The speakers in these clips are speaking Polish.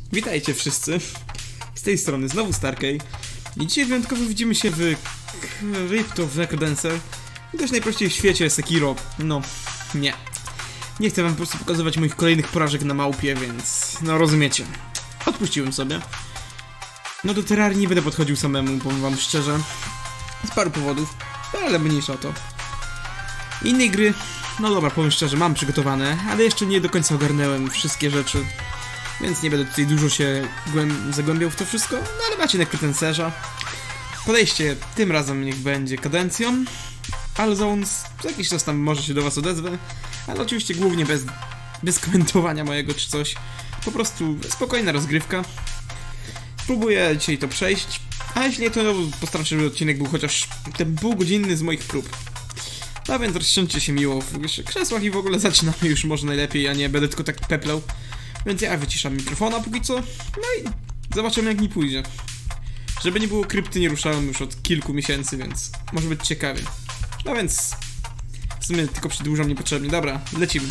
Witajcie wszyscy, z tej strony znowu Starkey i dzisiaj wyjątkowo widzimy się w Crypt of Necrodancer. Dość najprościej w świecie jest Sekiro. No, nie chcę wam po prostu pokazywać moich kolejnych porażek na małpie, więc no rozumiecie. Odpuściłem sobie. No do Terrarii nie będę podchodził samemu, powiem wam szczerze. Z paru powodów, ale mniejsza o to. Innej gry, no dobra, powiem szczerze, mam przygotowane, ale jeszcze nie do końca ogarnęłem wszystkie rzeczy. Więc nie będę tutaj dużo się zagłębiał w to wszystko, no ale macie Necrodancerza. Podejście tym razem niech będzie kadencją. Alzones, za jakiś czas tam może się do was odezwę, ale oczywiście głównie bez komentowania mojego czy coś. Po prostu spokojna rozgrywka. Spróbuję dzisiaj to przejść, a jeśli nie, to postaram się, żeby odcinek był chociaż ten półgodzinny z moich prób. No więc rozsiądźcie się miło w krzesłach i w ogóle zaczynamy już może najlepiej, a nie będę tylko tak peplał. Więc ja wyciszam mikrofona póki co, no i zobaczymy jak mi pójdzie. Żeby nie było, krypty nie ruszałem już od kilku miesięcy, więc może być ciekawie. No więc w sumie tylko przedłużam niepotrzebnie. Dobra, lecimy.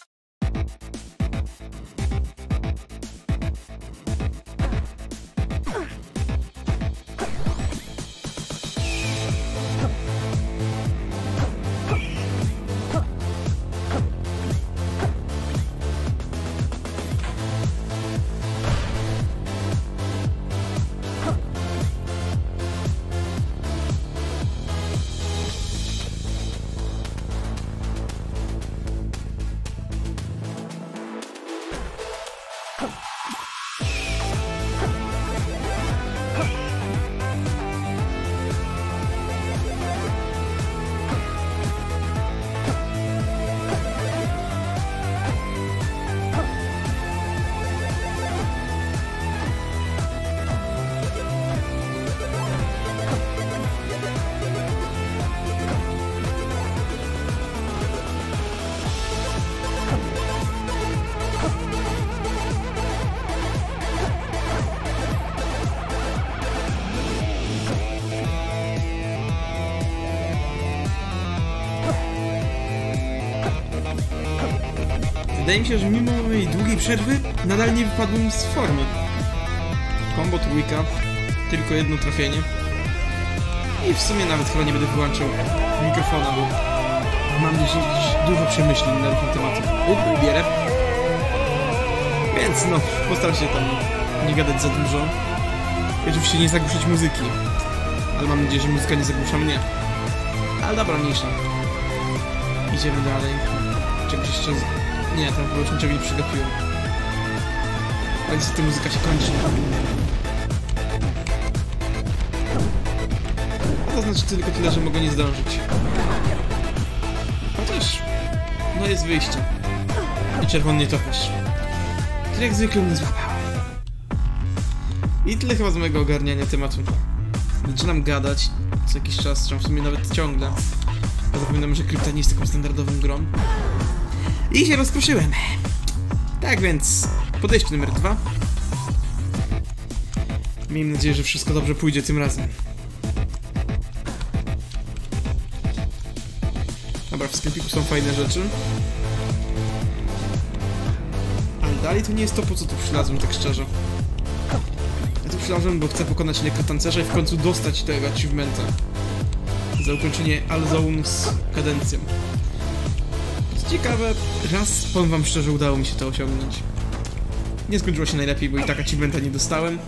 Wydaje mi się, że mimo mojej długiej przerwy nadal nie wypadłem z formy. Combo trójka, tylko jedno trafienie. I w sumie nawet chyba nie będę wyłączał mikrofona, bo mam dużo przemyśleń na ten temat. Bierę. Więc no, postaram się tam nie gadać za dużo. I oczywiście nie zagłuszać muzyki. Ale mam nadzieję, że muzyka nie zagłusza mnie. Ale dobra, mniejsza. Idziemy dalej. Czegoś jeszcze... Nie, tam było już niczego nie przegapiłem. A niestety muzyka się kończy. A to znaczy tylko tyle, że mogę nie zdążyć. Chociaż... no jest wyjście. I czerwony nietoperz. Który jak zwykle mnie złapał. I tyle chyba z mojego ogarniania tematu. Zaczynam gadać co jakiś czas, czy w sumie nawet ciągle. A zapominam, że krypta nie jest taką standardową grą. I się rozproszyłem. Tak więc, podejście numer 2. Miejmy nadzieję, że wszystko dobrze pójdzie tym razem. Dobra, w sklepiku są fajne rzeczy. Ale dalej to nie jest to, po co tu przylazłem, tak szczerze. Ja tu przylazłem, bo chcę pokonać Necrodancerza i w końcu dostać tego achievementa. Za ukończenie Alzones kadencją. Ciekawe, raz, powiem wam szczerze, udało mi się to osiągnąć. Nie skończyło się najlepiej, bo i tak achievementa nie dostałem.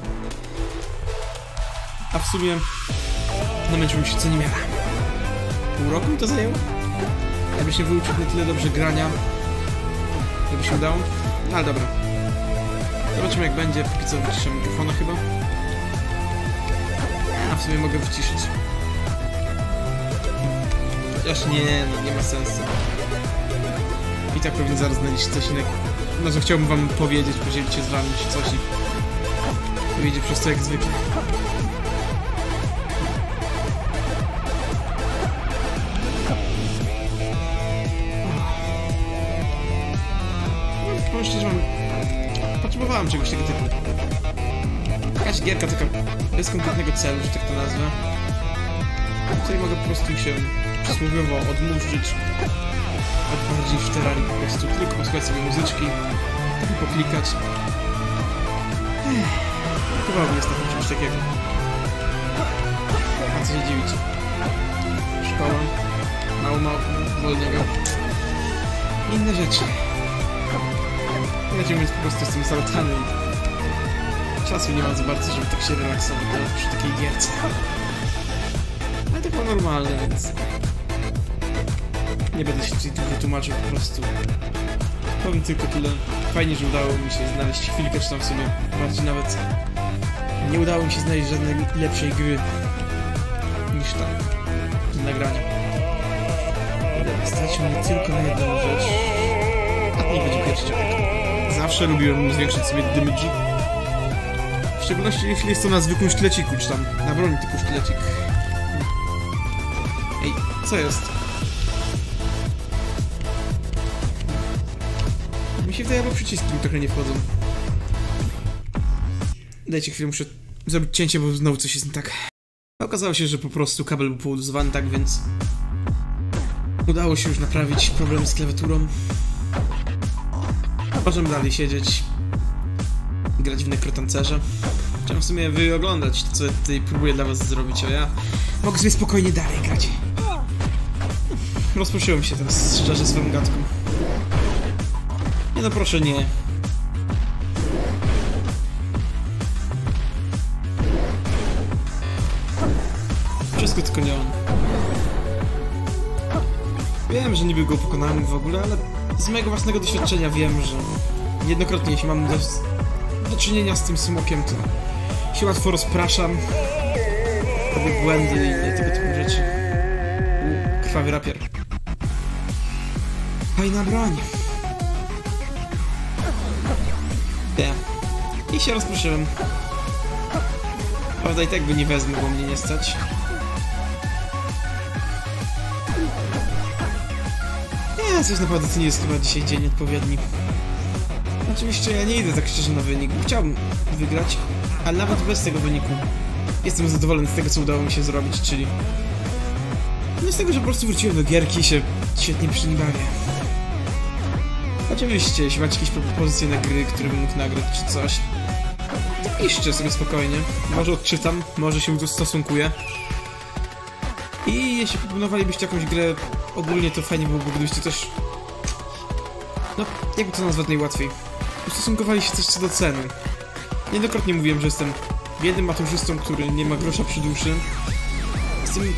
A w sumie namęczyłem się co nie miała. Pół roku mi to zajęło? Jakby się wyuczył na tyle dobrze grania, żeby się udało. No ale dobra. Zobaczymy jak będzie, póki co wyciszę mikrofona chyba. A w sumie mogę wyciszyć. Chociaż nie ma sensu. I tak pewnie zaraz znajdziecie coś innego. No, że chciałbym wam powiedzieć, podzielić się z wami czy coś i wyjdzie przez to jak zwykle. No, powiem szczerze, potrzebowałem czegoś tego typu. Jakaś gierka taka bez konkretnego celu, że tak to nazwę. W której mogę po prostu się przysłowiowo odmurzyć. Tak bardziej w Terrarii po prostu, tylko posłuchać sobie muzyczki, tak poklikać. brakowało jest tam czegoś takiego. A co się dziwić? Szkoła. Mało wolnego. Inne rzeczy. Ja więc po prostu jestem zalotany i czasu nie mam za bardzo, żeby tak się relaksować przy takiej gierce. Ale to było normalne, więc nie będę się tutaj dużo tłumaczył, po prostu powiem tylko tyle. Fajnie, że udało mi się znaleźć chwilkę, czy tam w sumie bardziej nawet nie udało mi się znaleźć żadnej lepszej gry niż ta do nagrania. Stać mnie tylko na jedną rzecz. A nie będzie pierwszy człowiek. Zawsze lubiłem zwiększyć sobie damage. W szczególności jeśli jest to na zwykłym sztyleciku, czy tam na broni typu sztylecik. Ej, co jest? Mi się wydaje, bo przyciski mi trochę nie wchodzą. Dajcie chwilę, muszę zrobić cięcie, bo znowu coś jest nie tak. Okazało się, że po prostu kabel był połudowany, tak więc udało się już naprawić problem z klawiaturą. Możemy dalej siedzieć, grać w nekrotancerze. Chciałem w sumie wyoglądać to, co tutaj próbuję dla was zrobić, a ja mogę sobie spokojnie dalej grać. Rozproszyłem się teraz szczerze swoją gadką. Nie no, proszę nie. Wszystko tylko nie on. Wiem, że niby go pokonałem w ogóle, ale z mojego własnego doświadczenia wiem, że jednokrotnie jeśli mam do czynienia z tym smokiem, to się łatwo rozpraszam, robię błędy i tego typu rzeczy. Krwawy rapier. Fajna broń. I się rozproszyłem. Prawda i tak go nie wezmę, bo mnie nie stać. Nie, coś naprawdę to nie jest chyba dzisiaj dzień odpowiedni. Oczywiście ja nie idę tak szczerze na wynik, bo chciałbym wygrać, ale nawet bez tego wyniku jestem zadowolony z tego, co udało mi się zrobić, czyli no z tego, że po prostu wróciłem do gierki i się świetnie przy nim bawię. Oczywiście, jeśli macie jakieś propozycje na gry, które bym mógł nagrać czy coś, to piszcie sobie spokojnie. Może odczytam, może się ustosunkuję. I jeśli proponowalibyście jakąś grę ogólnie, to fajnie byłoby, gdybyście też, no, jakby to nazwać najłatwiej, ustosunkowali się też co do ceny. Niejednokrotnie mówiłem, że jestem biednym maturzystą, który nie ma grosza przy duszy. Z tym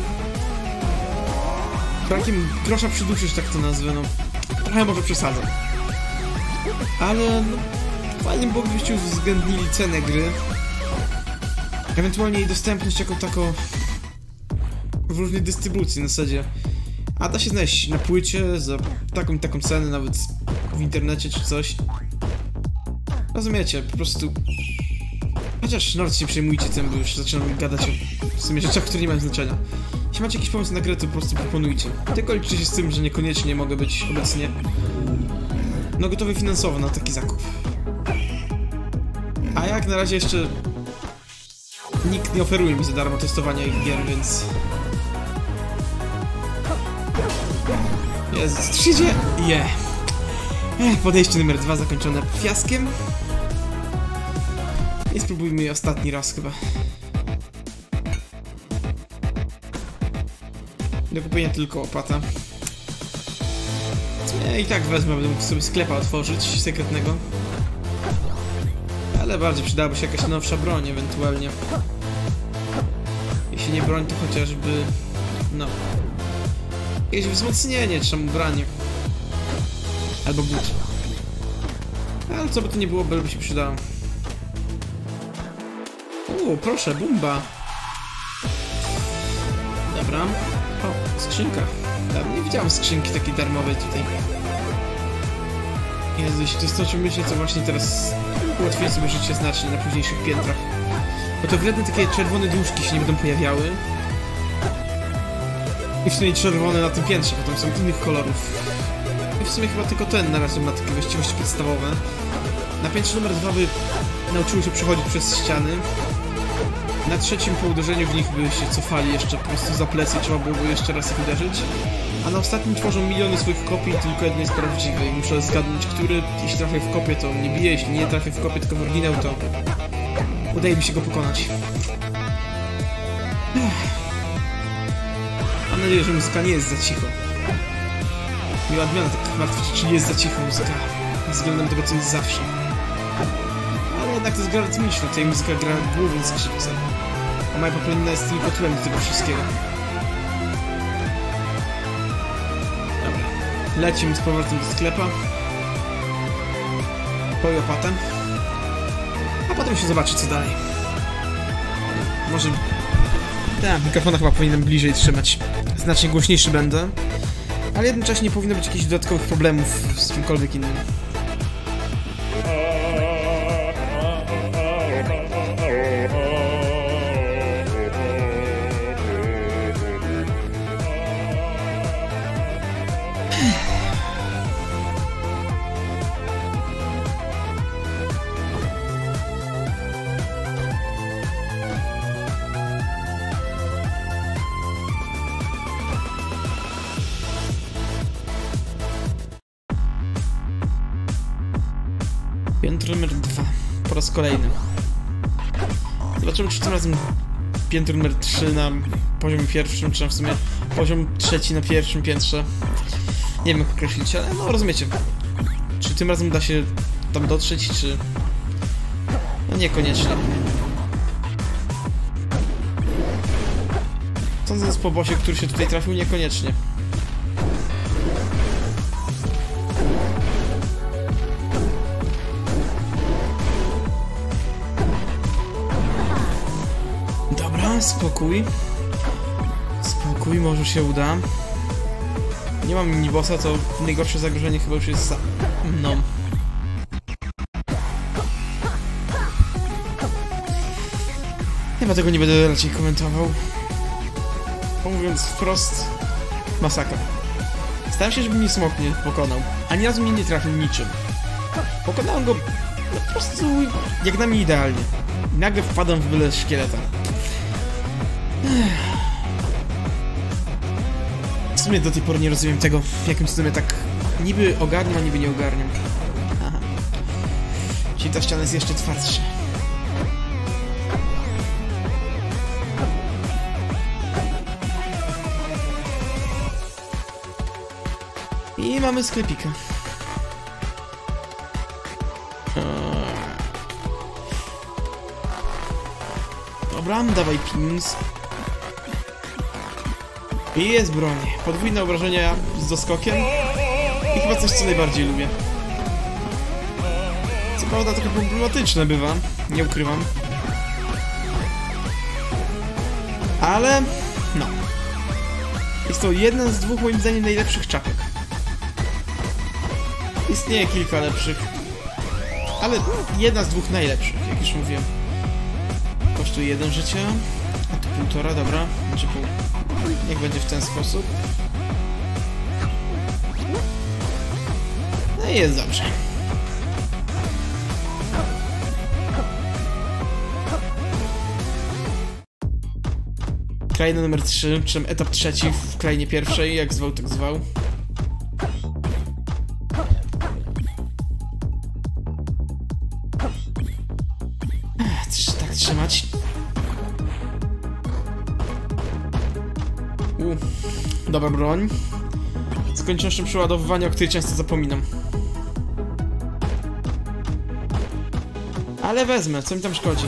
brakiem grosza przy duszy, że tak to nazwę, no, trochę może przesadzam. Ale no, fajnie byłoby, gdybyście uwzględnili cenę gry, ewentualnie jej dostępność jako taką w różnej dystrybucji na zasadzie. A da się znaleźć na płycie za taką i taką cenę, nawet w internecie czy coś. Rozumiecie, po prostu. Chociaż nawet się nie przejmujcie tym, bo już zaczynam gadać o w sumie rzeczach, które nie mają znaczenia. Jeśli macie jakiś pomysł na grę, to po prostu proponujcie. Tylko liczcie się z tym, że niekoniecznie mogę być obecnie no gotowy finansowo na taki zakup. A jak na razie jeszcze nikt nie oferuje mi za darmo testowania ich gier, więc Jezus, co się dzieje? Podejście numer 2 zakończone fiaskiem. I spróbujmy je ostatni raz chyba. Do kupienia tylko opłata. Ja i tak wezmę, będę mógł sobie sklepa otworzyć sekretnego. Ale bardziej przydałaby się jakaś nowsza broń ewentualnie. Jeśli nie broń, to chociażby no jakieś wzmocnienie, czy tam ubranie. Albo but. Ale co by to nie było, by się przydało. Proszę, bomba. Dobra. O, skrzynka. Dawno nie widziałem skrzynki takiej darmowej tutaj. Jezu, jeśli to jest to, o czym myślę, to właśnie teraz ułatwię sobie życie znacznie na późniejszych piętrach. Bo to wredne takie czerwone dłużki się nie będą pojawiały. I w sumie czerwone na tym piętrze, potem są innych kolorów. I w sumie chyba tylko ten na razie ma takie właściwości podstawowe. Na piętrze numer 2 by nauczyły się przechodzić przez ściany. Na trzecim po uderzeniu w nich by się cofali jeszcze po prostu za plecy i trzeba byłoby jeszcze raz ich uderzyć. A na ostatnim tworzą miliony swoich kopii, tylko jedno jest prawdziwe i muszę zgadnąć, który. Jeśli trafię w kopię, to mnie bije, jeśli nie trafię w kopię, tylko w oryginał, to udaje mi się go pokonać. Mam nadzieję, że muzyka nie jest za cicho. Miła odmiana tak martwić, czy nie jest za cicho muzyka względem tego, co jest zawsze. Ale jednak to jest gra rytmiczna, tutaj muzyka gra głównie skrzypcem. A moja papierina jest tylko tłem do tego wszystkiego. Dobra. Lecimy z powrotem do sklepa. Po łopatę. A potem się zobaczy, co dalej. Może... Tak, mikrofona chyba powinienem bliżej trzymać. Znacznie głośniejszy będę. Ale jednocześnie nie powinno być jakichś dodatkowych problemów z czymkolwiek innym. Piętro numer 2. Po raz kolejny. Zobaczymy, czy tym razem piętro numer 3 na poziomie pierwszym, czy w sumie poziom trzeci na pierwszym piętrze. Nie wiem, jak określić, ale no rozumiecie. Czy tym razem da się tam dotrzeć, czy... No niekoniecznie. Sądząc po bossie, który się tutaj trafił, niekoniecznie. Spokój. Spokój, może się uda. Nie mam minibossa, to najgorsze zagrożenie chyba już jest no. Chyba tego nie będę raczej komentował. Mówiąc wprost, masakra. Starałem się, żeby mnie smok nie pokonał. Ani razu mnie nie trafił niczym. Pokonałem go po prostu jak na mnie idealnie. I nagle wpadam w byle szkieleta. W sumie do tej pory nie rozumiem tego, w jakim cudem ja tak niby ogarniam, a niby nie ogarniam. Aha. Czyli ta ściana jest jeszcze twardsza. I mamy sklepika. Dobra, dawaj pins. I jest broń. Podwójne obrażenia z doskokiem. I chyba coś, co najbardziej lubię. Co prawda trochę problematyczne bywa, nie ukrywam. Ale... no. Jest to jedna z dwóch, moim zdaniem, najlepszych czapek. Istnieje kilka lepszych. Ale jedna z dwóch najlepszych, jak już mówiłem. Kosztuje 1 życie. A tu 1,5, dobra. Znaczy pół. Niech będzie w ten sposób. No i jest dobrze. Kraina numer 3, czym etap trzeci w krainie pierwszej, jak zwał, tak zwał. Tak trzymać. Dobra broń. Z koniecznością przeładowywania, o której często zapominam. Ale wezmę, co mi tam szkodzi?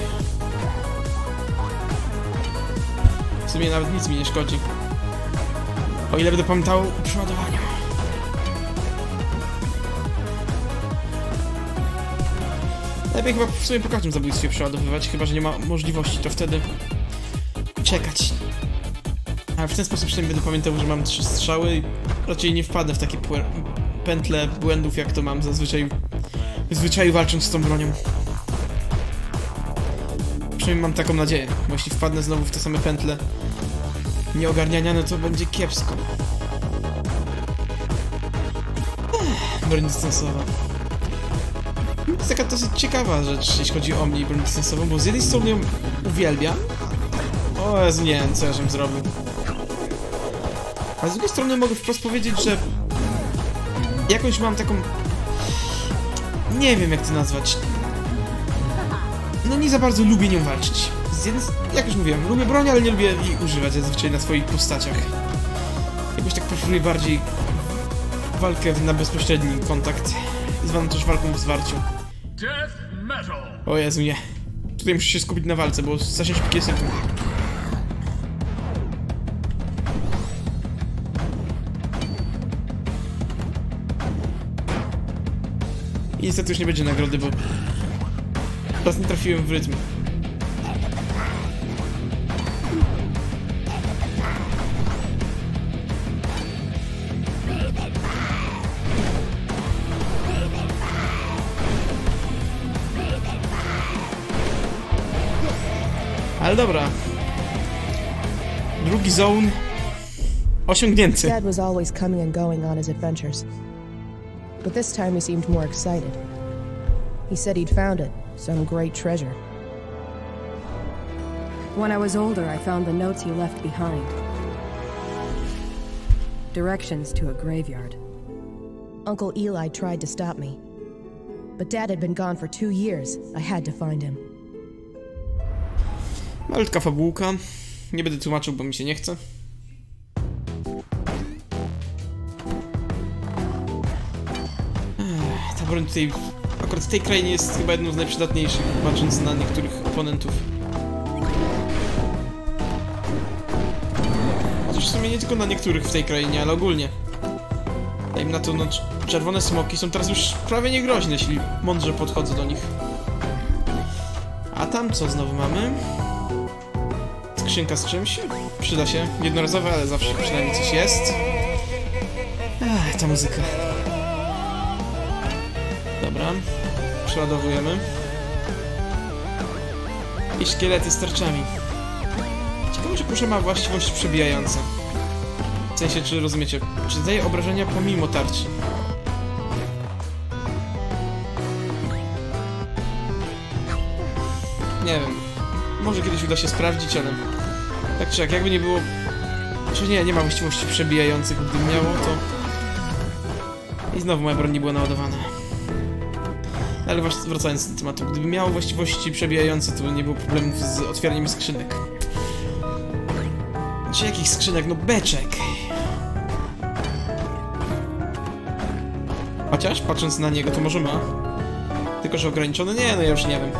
W sumie nawet nic mi nie szkodzi. O ile będę pamiętał o przeładowaniu. Lepiej chyba w sumie po każdym zabójstwie przeładowywać, chyba że nie ma możliwości, to wtedy czekać. Ale w ten sposób przynajmniej będę pamiętał, że mam 3 strzały i raczej nie wpadnę w takie pętle błędów, jak to mam zazwyczaj w zwyczaju walcząc z tą bronią. Przynajmniej mam taką nadzieję, bo jeśli wpadnę znowu w te same pętle nieogarniania, no to będzie kiepsko. Broń dystansowa. To jest taka dosyć ciekawa rzecz, jeśli chodzi o mnie i broń dystansową, bo z jednej strony ją uwielbiam. O Jezu, nie wiem, co ja żem zrobił. A z drugiej strony mogę wprost powiedzieć, że jakąś mam taką... nie wiem, jak to nazwać. No no nie za bardzo lubię nią walczyć. Jak już mówiłem, lubię broń, ale nie lubię jej używać zazwyczaj na swoich postaciach. Jakoś tak preferuję bardziej walkę na bezpośredni kontakt, zwaną też walką w zwarciu. O Jezu, nie. Tutaj muszę się skupić na walce, bo zasięg szybki jest tu. I niestety już nie będzie nagrody, bo teraz nie trafiłem w rytm. Ale dobra. Drugi zone osiągnięty. Dad was always coming and going on his adventures. But this time he seemed more excited. He said he'd found it, some great treasure. When I was older, I found the notes he left behind. Directions to a graveyard. Uncle Eli tried to stop me. But Dad had been gone for 2 years. I had to find him. Malutka fabułka. Nie będę tłumaczył, bo mi się nie chce. Ta broń tutaj, akurat w tej krainie jest chyba jedną z najprzydatniejszych, patrząc na niektórych oponentów. Chociaż w sumie nie tylko na niektórych w tej krainie, ale ogólnie. Dajmy na to, no, czerwone smoki są teraz już prawie niegroźne, jeśli mądrze podchodzę do nich. A tam co znowu mamy? Skrzynka z czymś? Przyda się. Jednorazowe, ale zawsze przynajmniej coś jest. Ta muzyka. Dobra. Przeładowujemy. I szkielety z tarczami. Ciekawe, czy kusza ma właściwość przebijająca. W sensie, czy rozumiecie, czy zadaje obrażenia pomimo tarczy. Nie wiem. Może kiedyś uda się sprawdzić, ale... Tak czy jak, jakby nie było... Czy nie ma właściwości przebijających, gdyby miało, to... I znowu moja broń nie była naładowana. Ale właśnie wracając do tematu, gdyby miało właściwości przebijające, to nie było problemów z otwieraniem skrzynek. Czy jakich skrzynek? No beczek! Chociaż, patrząc na niego, to może ma. Tylko, że ograniczone? Nie, no ja już nie wiem.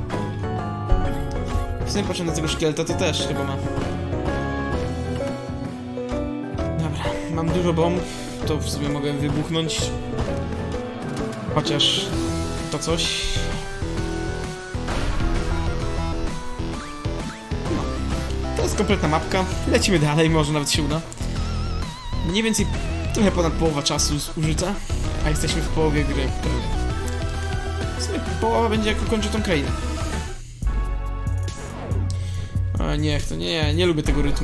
W sumie patrzę na tego szkieleta, to też chyba ma. Dobra, mam dużo bomb, to w sumie mogę wybuchnąć. Chociaż... to coś... No. To jest kompletna mapka, lecimy dalej, może nawet się uda. Mniej więcej trochę ponad połowa czasu zużyta, a jesteśmy w połowie gry. W sumie połowa będzie, jak ukończę tą krainę. A niech to, nie lubię tego rytmu.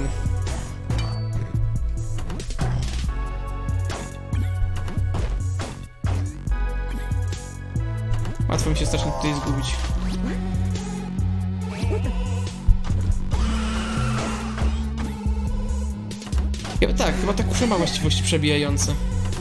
Łatwo mi się strasznie tutaj zgubić. Chyba ta kusza ma właściwości przebijające.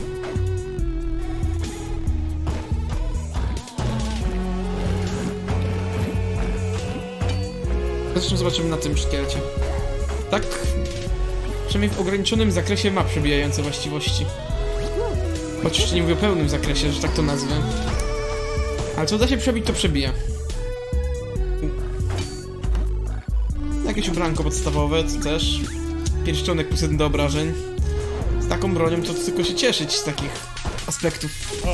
Zresztą zobaczymy na tym szkielecie. Tak, przynajmniej w ograniczonym zakresie ma przebijające właściwości. Choć jeszcze nie mówię o pełnym zakresie, że tak to nazwę. Ale co da się przebić, to przebija. Jakieś ubranko podstawowe, to też. Pierścionek plus 1 do obrażeń. Z taką bronią to tylko się cieszyć z takich aspektów.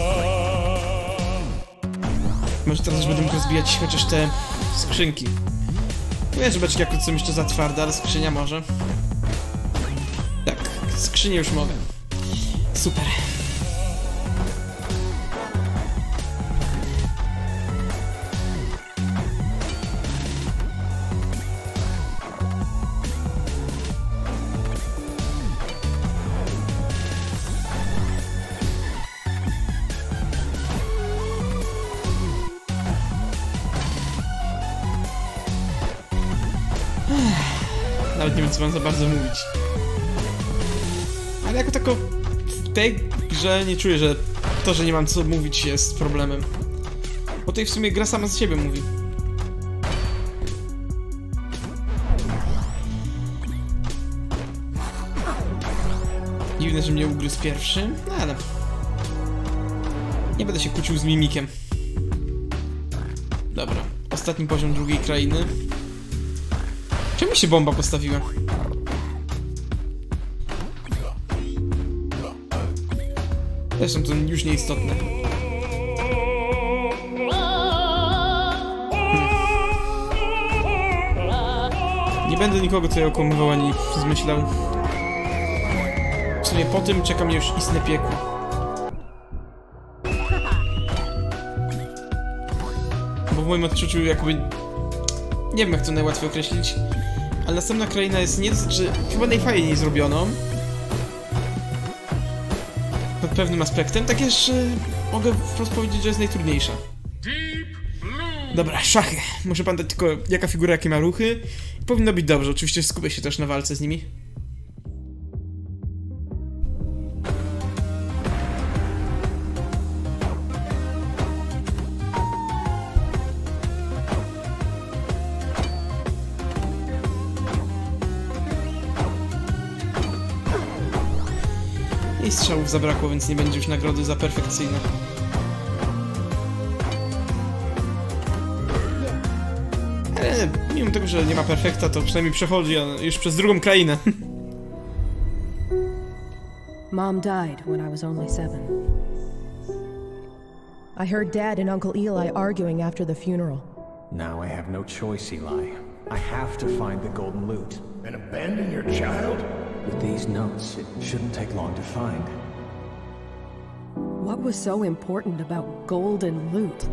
Może teraz już będę mógł rozbijać chociaż te skrzynki. Wiem, że beczki jako są jeszcze za twarde, ale skrzynia może. Tak, skrzynię już mogę. Super. Nawet nie wiem, co mam za bardzo mówić. Ale jako tako w tej grze nie czuję, że to, że nie mam co mówić, jest problemem. Bo tutaj w sumie gra sama z siebie mówi. dziwne, że mnie ugryzł pierwszy, no ale... Nie będę się kłócił z mimikiem. Dobra, ostatni poziom drugiej krainy. Czemu się bomba postawiła? Zresztą to już nieistotne. Nie będę nikogo tutaj okłamywał ani zmyślał. W sumie po tym czeka mnie już istne piekło. Bo w moim odczuciu jakby... Nie wiem jak to najłatwiej określić. Ale następna kraina jest nie dosyć, że chyba najfajniej zrobioną. Pod pewnym aspektem. Tak jest, że mogę wprost powiedzieć, że jest najtrudniejsza. Dobra, szachy. Muszę pamiętać tylko jaka figura, jakie ma ruchy. Powinno być dobrze, oczywiście skupię się też na walce z nimi. I strzałów zabrakło, więc nie będzie już nagrody za perfekcyjne. Ale mimo tego, że nie ma perfekta, to przynajmniej przechodzi już przez drugą krainę. Mom died when I was only 7. I heard Dad and Uncle Eli arguing after the funeral. Now I have no choice, Eli. I have to find the golden loot. And abandon your child? With these notes, it shouldn't take long to find. What was so important about golden loot?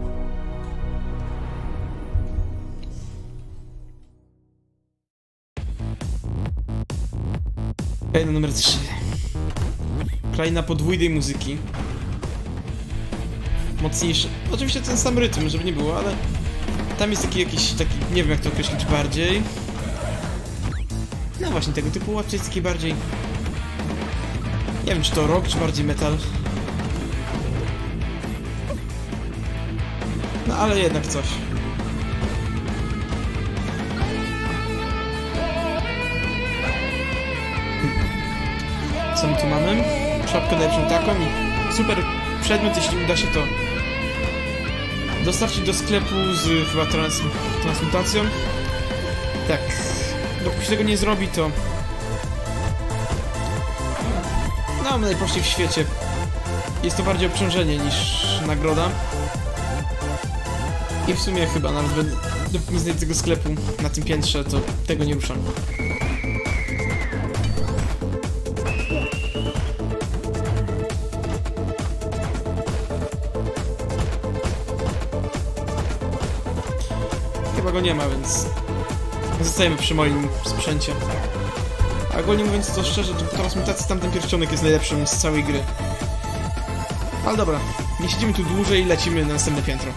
Kraina numer 3. Kraina podwójnej muzyki. Mocniejszy. Oczywiście ten sam rytm, żeby nie było, ale... Tam jest jakiś taki... Nie wiem jak to określić bardziej. No właśnie, tego typu łapcie jest taki bardziej... Nie wiem czy to rock, czy bardziej metal. No ale jednak coś. Co my tu mamy? Szapkę najlepszą taką i super przedmiot, jeśli uda się to dostarczyć do sklepu z chyba transmutacją. Tak. Dopóki się tego nie zrobi, to... No, najprościej w świecie. Jest to bardziej obciążenie niż nagroda. I w sumie chyba nawet dopóki nie znajdę tego sklepu na tym piętrze, to tego nie ruszam. Chyba go nie ma, więc zostajemy przy moim sprzęcie. A ogólnie mówiąc to szczerze, to transmutacji tamten pierścionek jest najlepszym z całej gry. Ale dobra, nie siedzimy tu dłużej i lecimy na następne piętro.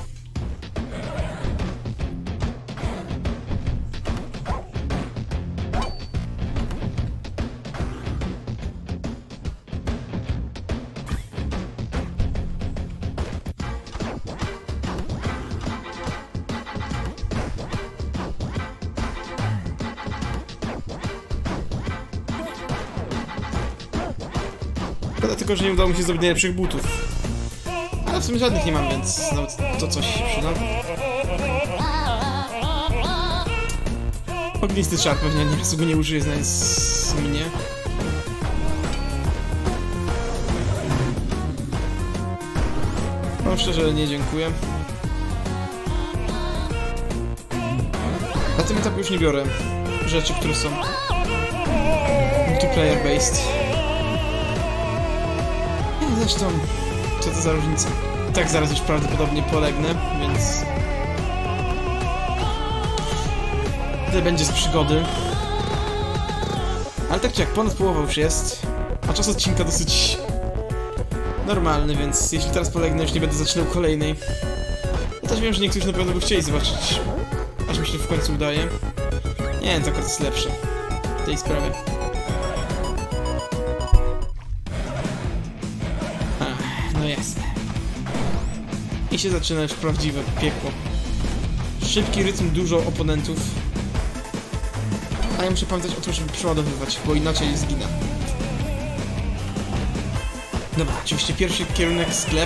Tylko, że nie udało mi się zrobić najlepszych butów. Ale w sumie żadnych nie mam, więc nawet to coś się przyda. Ognisty czar pewnie nie raz go nie użyję, znając mnie. No szczerze nie dziękuję. Na tym etapie już nie biorę rzeczy, które są multiplayer based. Zresztą, co to za różnica? Tak zaraz już prawdopodobnie polegnę, więc... Tyle będzie z przygody. Ale tak czy jak, ponad połowa już jest. A czas odcinka dosyć... normalny, więc jeśli teraz polegnę, już nie będę zaczynał kolejnej. Ja też wiem, że niektórzy na pewno by chcieli zobaczyć, aż mi się w końcu udaje. Nie wiem, to akurat jest lepsze w tej sprawie. No jasne. I się zaczyna już prawdziwe piekło. Szybki rytm, dużo oponentów. A ja muszę pamiętać o tym, żeby przeładowywać, bo inaczej zginę. Dobra, oczywiście pierwszy kierunek sklep.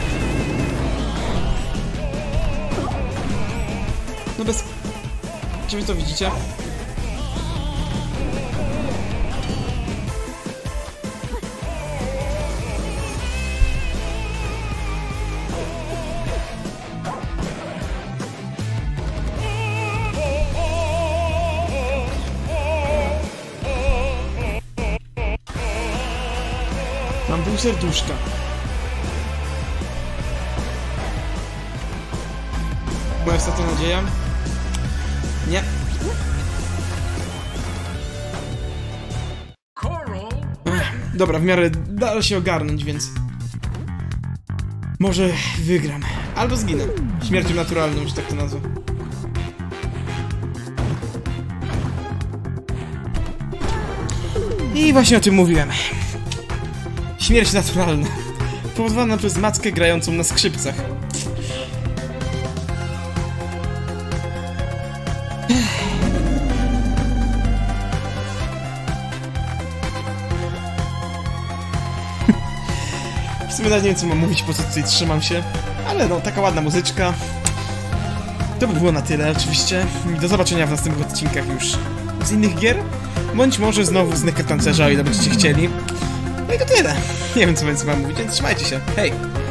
No bez... Czy wy to widzicie? Mam pół serduszka. Moja ostatnia nadzieja? Nie. Dobra, w miarę da się ogarnąć, więc... Może wygram. Albo zginę. Śmiercią naturalną, że tak to nazwę. I właśnie o tym mówiłem. Śmierć naturalna. Powodowana przez mackę grającą na skrzypcach. W sumie nawet nie wiem, co mam mówić, po co tutaj trzymam się. Ale no, taka ładna muzyczka. To by było na tyle, oczywiście. Do zobaczenia w następnych odcinkach już z innych gier. Bądź może znowu z Necrodancerza, o ile będziecie chcieli. No i to tyle. Nie wiem, co więcej mam mówić, więc trzymajcie się. Hej!